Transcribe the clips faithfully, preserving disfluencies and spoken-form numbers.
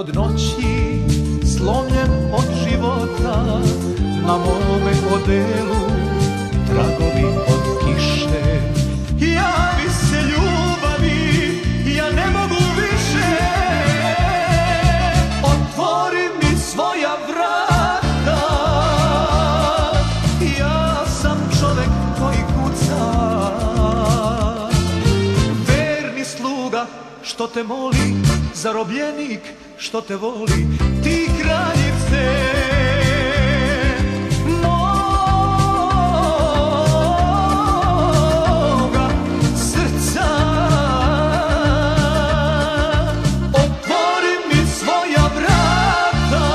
od noći, slomljen od života, na mome odelu tragovi od kiše. Javi se ljubavi, ja ne mogu više, otvori mi svoja vrata. Ja sam čovek koji kuca, verni sluga što te moli, zarobljenik što te voli, ti kraljice moga srca. Otvori mi svoja vrata.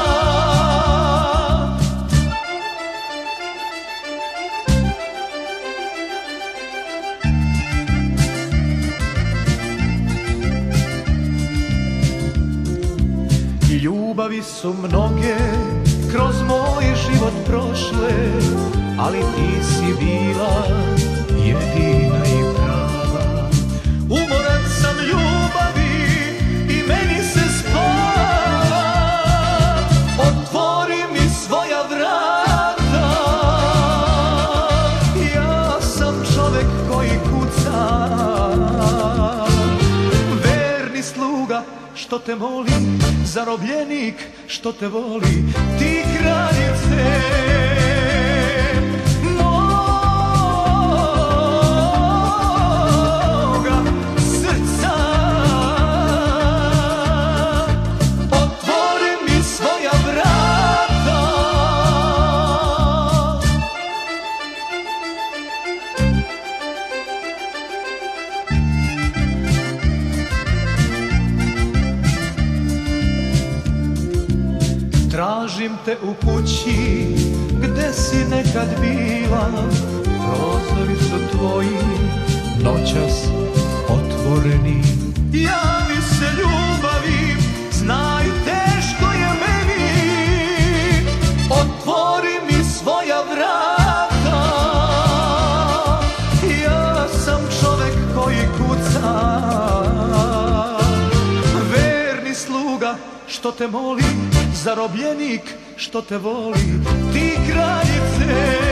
Ljubavi su mnoge kroz moj život prošle, ali ti si bila jedina i prava. Umoran sam ljubavi i meni se spava. Otvori mi svoja vrata. Ja sam čovek koji kuca, verni sluga što te moli, zarobljenik što te voli, ti kraljice moga srca. Otvori mi svoja vrata. Tražim te u kući gde si nekad bila, prozori su tvoji noćas otvoreni. Javi se ljubavi, znaj teško je meni, otvori mi svoja vrata. Ja sam čovek koji kuca, verni sluga što te moli, zarobljenik što te voli, ti kraljice